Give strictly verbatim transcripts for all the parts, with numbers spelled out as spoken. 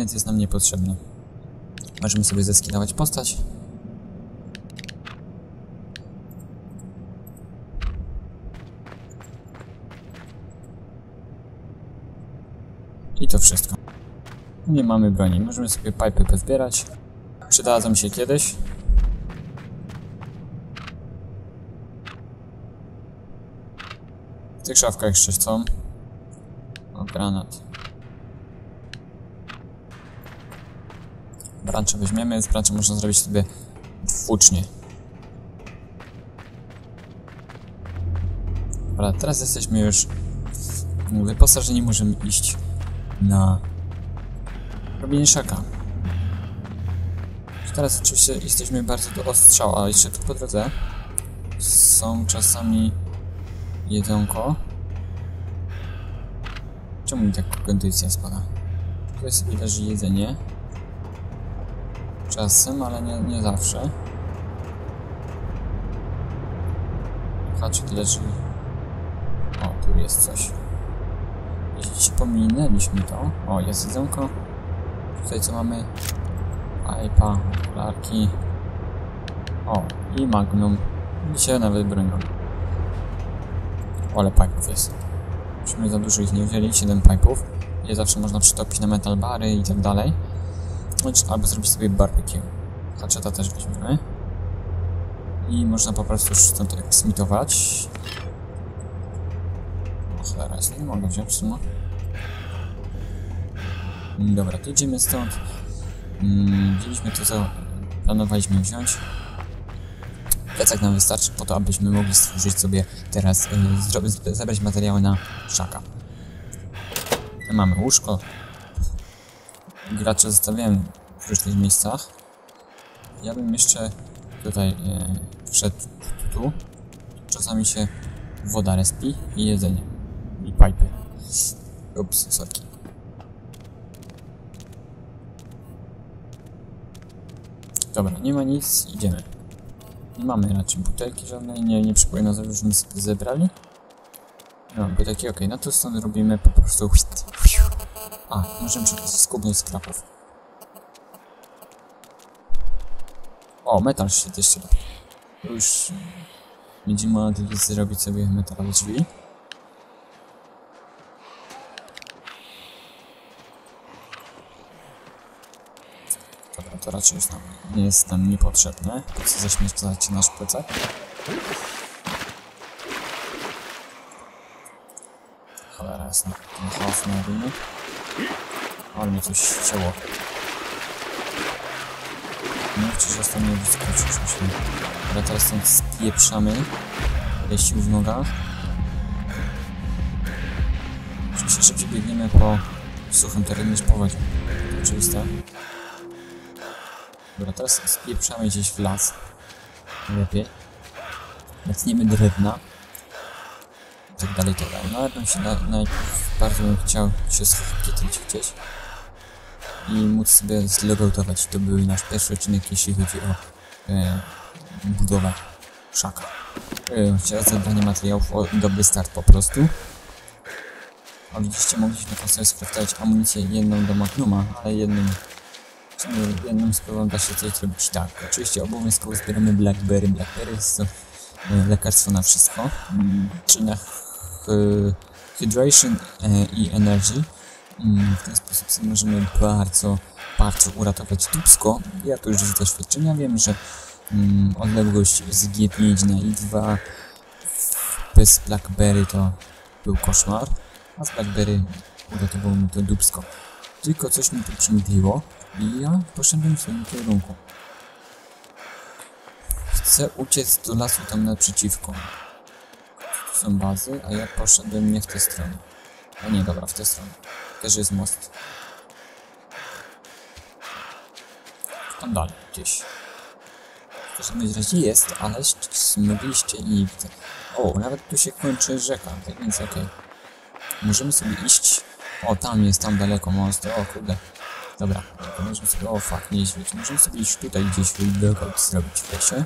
magnet jest nam niepotrzebny. Możemy sobie zeskinować postać. I to wszystko. Nie mamy broni. Możemy sobie pipy pozbierać. Przydadzą się kiedyś. W tych szafkach jeszcze są. O, granat. Brancze weźmiemy. Z branczy można zrobić sobie włócznie. Dobra, teraz jesteśmy już wyposażeni. Możemy iść na robienie szaka. Teraz oczywiście jesteśmy bardzo do ostrzału, a jeszcze tu po drodze są czasami jedzonko. Czemu mi tak kondycja spada? Tutaj sobie leży jedzenie. Czasem, ale nie, nie zawsze. Haczyk leży. O, tu jest coś. Jeśli pominęliśmy to. O, jest jedzonko. Tutaj co mamy? Pipa, okularki. O, i magnum. Dzisiaj nawet bronią. Ale pipów jest. Myśmy za dużo ich nie wzięli, siedem pipów. Je zawsze można przytopić na metal bary i tak dalej. Albo zrobić sobie barbecue. Hatcheta też weźmiemy. I można po prostu już stąd eksmitować. O cholera, nie mogę wziąć w sumie. Dobra, to idziemy stąd. Hmm, wzięliśmy to, co planowaliśmy wziąć. Plecak nam wystarczy po to, abyśmy mogli stworzyć sobie teraz, yy, zabrać materiały na szaka. Mamy łóżko. Gracze zostawiałem w różnych miejscach. Ja bym jeszcze tutaj yy, wszedł tu. Czasami się woda respi i jedzenie. I pipy. Ups, sorki. Dobra, nie ma nic, idziemy. Nie mamy raczej butelki żadnej, nie, nie przypomina, żebyśmy sobie zebrali. No, butelki, ok, no to stąd robimy po prostu... A, możemy skubnąć z krapów. O, metal sheet jeszcze. To już będziemy mogli zrobić sobie metalowe drzwi. Dobra, to raczej już nam nie jest nam niepotrzebne. Po co zaśmiecać nasz plecak? Cholera jasna, ten chaos na rynek. Ale mnie coś ścięło. Nie wiem, czy zostanie wyskoczyć, myślę. Ale teraz stąd spieprzamy. Ile sił w nogach. Oczywiście szybciej biegniemy po suchym terenie niż po wodzie. To oczywiste. Dobra, teraz spieprzamy gdzieś w las. Lepiej. Natniemy drewna. I tak dalej, tak dalej. No ale bym się na, najpierw bardzo bym chciał się schwytlić gdzieś. I móc sobie zlogoutować. To był nasz pierwszy odcinek, jeśli chodzi o e, budowę szaka. E, zebranie materiałów, o dobry start po prostu. A widzicie, mogliśmy tam sobie skraftować amunicję jedną do magnuma, ale jedną... Jedną sprawą da się coś zrobić tak. Oczywiście obowiązkowo zbieramy Blackberry. Blackberry jest to e, lekarstwo na wszystko. Mm, czyli na hydration e, i energy. Mm, w ten sposób sobie możemy bardzo, bardzo uratować dupsko. Ja tu już z doświadczenia wiem, że mm, odległość z G pięć na I dwa bez Blackberry to był koszmar. A z Blackberry uratowało mi to dupsko. Tylko coś mi tu przymkliło. I ja poszedłem w swoim kierunku. Chcę uciec do lasu tam naprzeciwko. Tu są bazy, a ja poszedłem nie w tę stronę. A nie, dobra, w tę stronę. Też jest most. Tam dalej, gdzieś. W każdym razie jest, ale zmyliście i nie widzę. O, nawet tu się kończy rzeka, tak więc okej. Okay. Możemy sobie iść. O, tam jest, tam daleko most. O, kurde. Dobra, to możemy sobie... O, fuck, nie źle. Możemy sobie iść tutaj gdzieś lookout zrobić w lesie.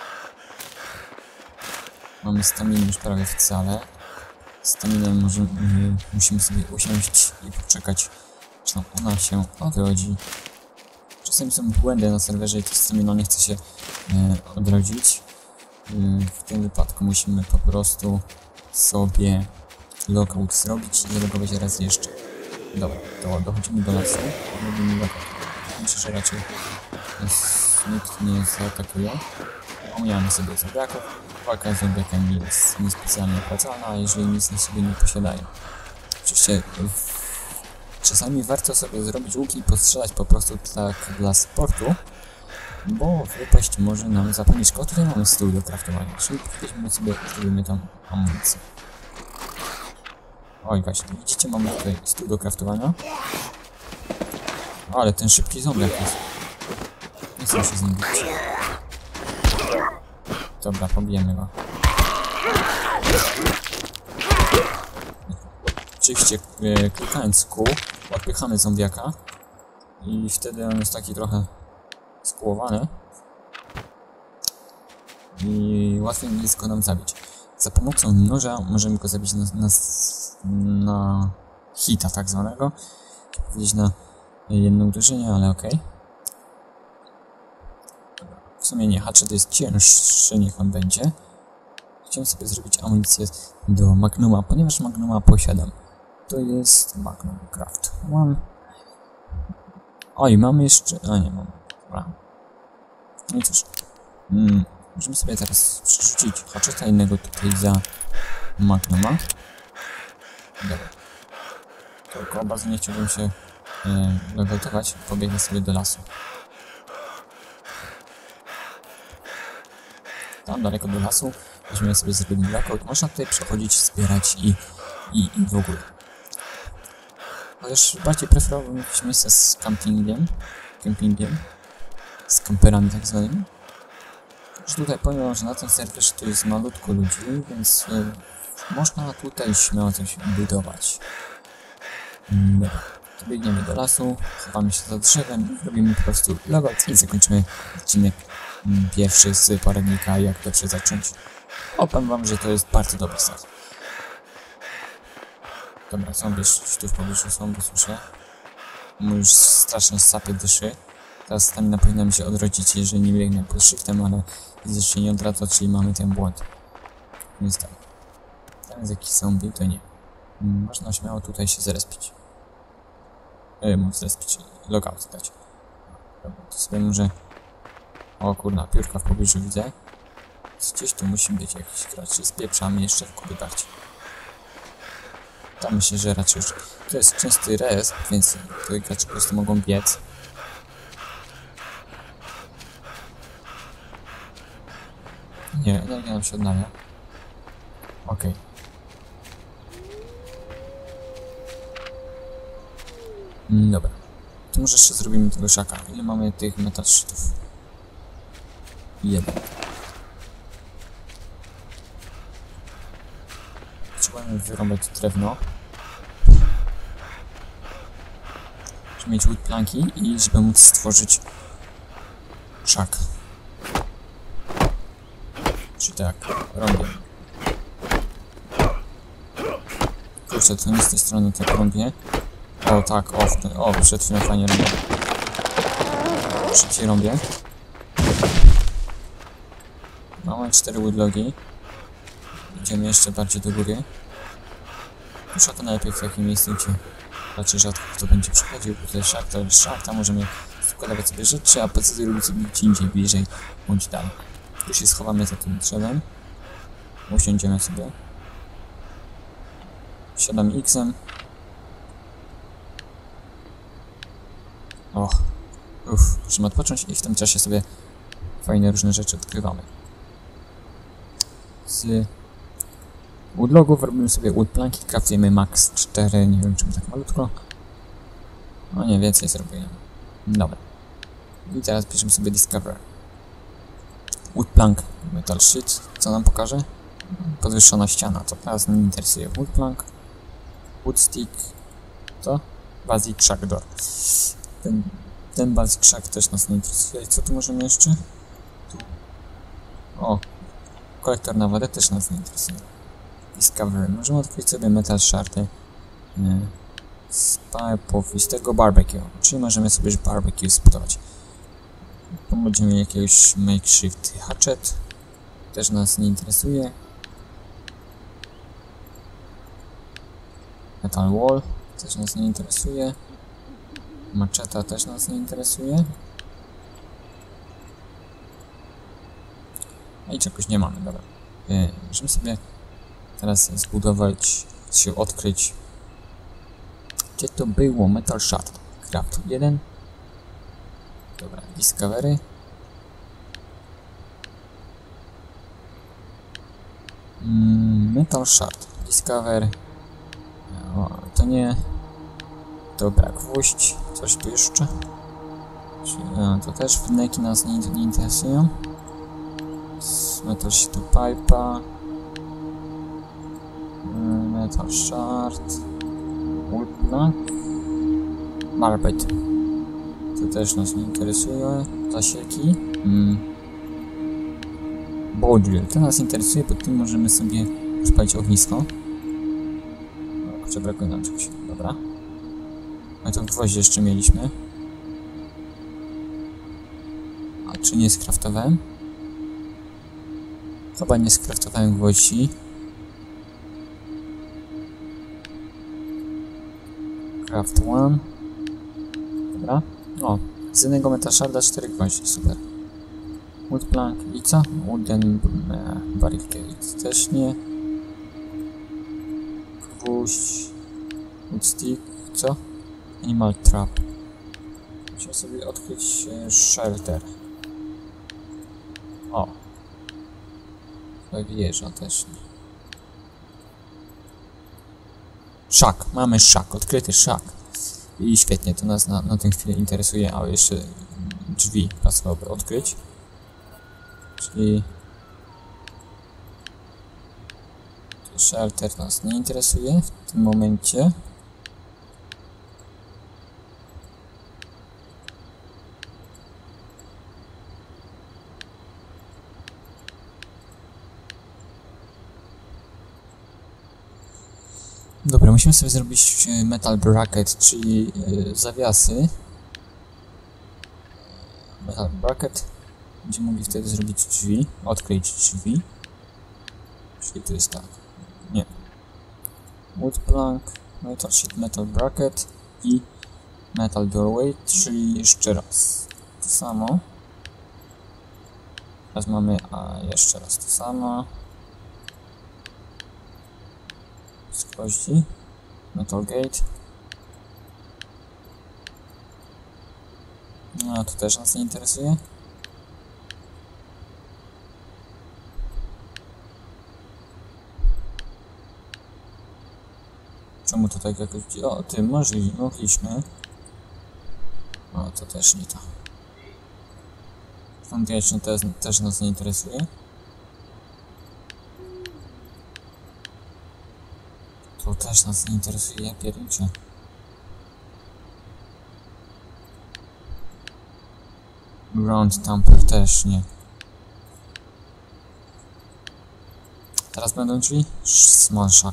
Mamy staminę już prawie wcale. Staminę możemy, musimy sobie usiąść i poczekać, czy ona się odrodzi. Czasami są błędy na serwerze i to czasami no nie chce się e, odrodzić. E, w tym wypadku musimy po prostu sobie logout zrobić i zalogować raz jeszcze. Dobra, to dochodzimy do lasu. Robimy logout. Myślę, że raczej nikt nie zaatakuje. Omijamy sobie zombiaków. Walka z zombiakami jest niespecjalnie opłacalna, a jeżeli nic na sobie nie posiadają. Oczywiście w... czasami warto sobie zrobić łuki i postrzelać po prostu tak dla sportu, bo wypaść może nam zapalniczka. O, tutaj mamy stół do craftowania, czyli weźmiemy sobie, zrobimy tam amunicję. Oj, właśnie, widzicie, mamy tutaj stół do craftowania. Ale ten szybki zombiak jest. Nie chcę się z nim bić. Dobra, pobijemy go. Oczywiście e, klikając kół, odpychamy zombiaka i wtedy on jest taki trochę skłowany i łatwiej jest go nam zabić. Za pomocą noża możemy go zabić na, na, na hita tak zwanego, powiedzieć na jedno uderzenie, ale okej. Okay. W sumie nie, hatchet jest cięższy, niech on będzie. Chciałem sobie zrobić amunicję do Magnuma, ponieważ Magnuma posiadam. To jest Magnum Craft One. Oj, mamy jeszcze... a nie, mamy. Dobra. No i cóż. Mm, możemy sobie teraz przerzucić hatcheta innego tutaj za Magnuma. Dobra. Tylko bardzo nie chciałbym się e, logoutować. Pobiegnę sobie do lasu. Tam daleko do lasu. Weźmiemy sobie zrobić logout. Można tutaj przechodzić, zbierać i, i, i w ogóle. Chociaż bardziej preferowałbym jakieś miejsce z campingiem. Campingiem. Z kamperami tak zwanymi. Już tutaj powiem, że na tym serwerze to jest malutko ludzi, więc y, można tutaj śmiało coś budować. Dobra. To biegniemy do lasu, chowamy się za drzewem i robimy po prostu logout i zakończymy odcinek pierwszy z poradnika, jak dobrze zacząć. Opowiem wam, że to jest bardzo dobry start. Dobra, zombie już tu w pobliżu są, bo słyszę. Mu już strasznie sapie dyszy. Teraz stamina powinna mi się odrodzić, jeżeli nie biegnę pod shiftem, ale widzę, że się nie odradza, czyli mamy ten błąd. Więc tak. Tam jest jakiś zombie, to nie. Można śmiało tutaj się zrespić. Yy, mógł zrespić. Logout dać. Dobra, to sobie może... O kurna, piórka w pobliżu widzę. Gdzieś tu musi być jakiś gracz. Spieprzamy jeszcze w kupy bardziej. Tam myślę, że raczej już... To jest częsty res, więc tutaj gracze po prostu mogą biec. Nie, energia nam się odnawia. Okej. Okay. Dobra. To może jeszcze zrobimy tego szaka. Ile mamy tych metal sheetów? Jeden. Trzeba wyrąbać drewno. Żeby mieć wood planki i żeby móc stworzyć szak. Czyli tak, rąbię. Kurczę, to nie z tej strony tak rąbię. O tak, o, ten, o przed chwilą fajnie rąbię. Szybciej rąbię. Mamy cztery woodlogi. Idziemy jeszcze bardziej do góry. Muszę to najlepiej w takim miejscu, gdzie raczej rzadko kto będzie przychodził. Tutaj szak, to jest szak, tam możemy składować sobie rzeczy, a P C robić sobie gdzie indziej, bliżej bądź dalej. Tu się schowamy za tym drzewem. Usiądziemy sobie. Siadam X-em. O, uff, musimy odpocząć i w tym czasie sobie fajne różne rzeczy odkrywamy. Z woodlogów robimy sobie woodplanki, craftujemy max cztery, nie wiem czemu tak malutko. No nie, więcej zrobimy. Dobra. I teraz bierzemy sobie Discover. Woodplank, metal sheet, co nam pokaże? Podwyższona ściana, to teraz mnie interesuje. Woodplank, woodstick, co? Basic shack door. Ten, ten basic shack też nas nie interesuje. Co tu możemy jeszcze? Tu. O, kolektor na wodę też nas nie interesuje. Discovery. Możemy odkryć sobie metal shardy. pipe'ów i z tego barbecue. Czyli możemy sobie już barbecue zbudować. Tu będziemy mieli jakiegoś makeshift hatchet. Też nas nie interesuje. Metal wall też nas nie interesuje. Macheta też nas nie interesuje. A i czegoś nie mamy, dobra. Yy, możemy sobie teraz zbudować, się odkryć. Gdzie to było? Metal Shard. Craft jeden. Dobra, Discovery. Mm, Metal Shard. Discover. O, to nie. Dobra, gwóźdź. Coś tu jeszcze? A, to też wneki nas nie, nie interesują. Metal Sheet Pipe'a. Metal Shard. Wood Plank. Barbet. To też nas nie interesuje. Zasieki. Mm. Bodrill. To nas interesuje, bo tym możemy sobie rozpalić ognisko. No, kurczę, brakuje nam czegoś. Dobra. A to gwoździe jeszcze mieliśmy. A czy nie skraftowałem? Chyba nie skraftowałem gwoździ. Craft one. Dobra. O, z jednego Metal Sharda cztery gwoździe, super. Wood plank i co? Wooden e, barricade też nie. Gwóźdź. Wood stick, co? Animal trap. Musimy sobie odkryć e, shelter. O. Wieża też nie. Szak, mamy szak, odkryty szak. I świetnie, to nas na, na tę chwilę interesuje, ale jeszcze drzwi pasowałoby odkryć. Czyli shelter nas nie interesuje w tym momencie. Dobra, musimy sobie zrobić metal bracket, czyli yy, zawiasy. Metal bracket. Będziemy mogli wtedy zrobić drzwi, odkryć drzwi. Czyli to jest tak. Nie. Wood plank, metal sheet, metal bracket i metal doorway, czyli jeszcze raz to samo. Teraz mamy, a jeszcze raz to samo. Z gwoździ. Metal gate. No, to też nas nie interesuje. Czemu to tak jakoś... O, tym możli, mogliśmy. O, to też nie to. Foundation też, też nas nie interesuje. To też nas nie interesuje, ja pierniczę. Ground Tamper też nie. Teraz będą drzwi? Small shack.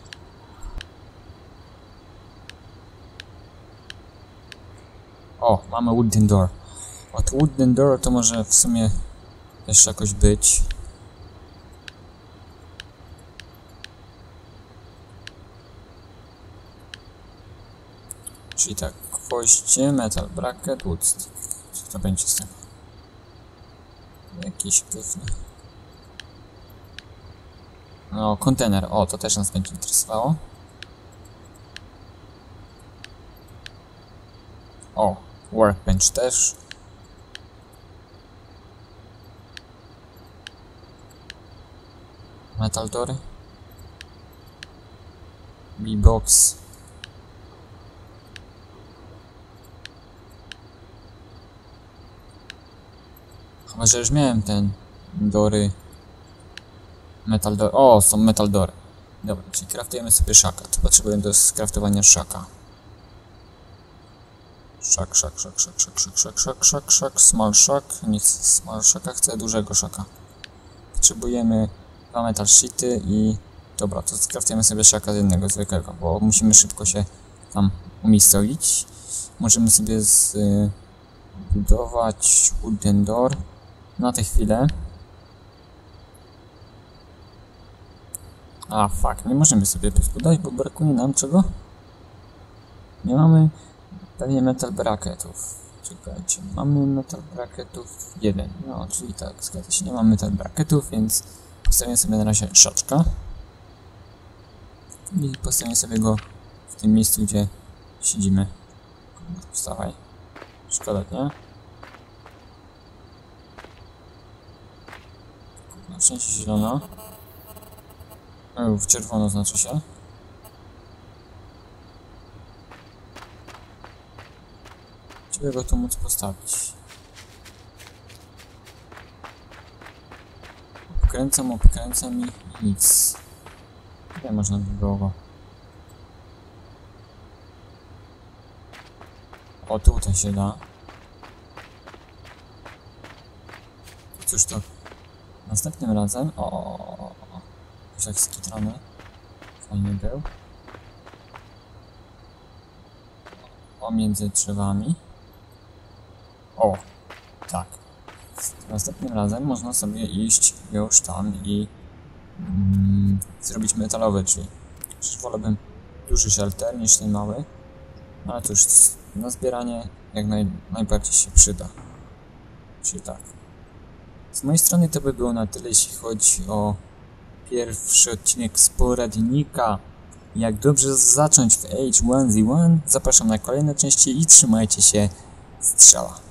O, mamy wooden door. Od wooden door to może w sumie jeszcze jakoś być. Czyli tak, gwoździe, metal bracket, wood stick. Co to będzie z tego? Jakiś pyfny. No, kontener. O, to też nas będzie interesowało. O, workbench też. Metal dory. B-box. Chyba, że już miałem ten dory. Metal door. O, są metal dory. Dobra, czyli craftujemy sobie szaka. To potrzebujemy do skraftowania szaka. Szak, szak, szak, szak, szak, szak, szak, szak, szak, szak, small szak. Nie chcę small szaka, chcę dużego szaka. Potrzebujemy dwa metal sheety i... Dobra, to skraftujemy sobie szaka z jednego zwykłego, bo musimy szybko się tam umiejscowić. Możemy sobie zbudować wooden door na tę chwilę. A, fuck, nie możemy sobie zbudować, bo brakuje nam czego? Nie mamy pewnie metal bracketów. Czekajcie, mamy metal bracketów jeden. No, czyli tak, zgadza się, nie mamy metal bracketów, więc postawię sobie na razie szaczka. I postawię sobie go w tym miejscu, gdzie siedzimy. Wstawaj. Szkoda, nie? Na szczęście zielono. O, w czerwono znaczy się. Chciałbym go tu móc postawić. Obkręcam, obkręcam i nic. Nie można by było go. O, tutaj się da. Cóż to następnym razem. O, o, o, o. Jak skitrany. Fajnie był. O, między drzewami. O, tak. Następnym razem można sobie iść już tam i mm, zrobić metalowe drzwi. Przecież wolałbym duży shelter niż ten mały. No ale cóż, na zbieranie jak naj, najbardziej się przyda. Czyli tak. Z mojej strony to by było na tyle, jeśli chodzi o pierwszy odcinek z poradnika. Jak dobrze zacząć w H jeden Z jeden. Zapraszam na kolejne części i trzymajcie się. Strzała.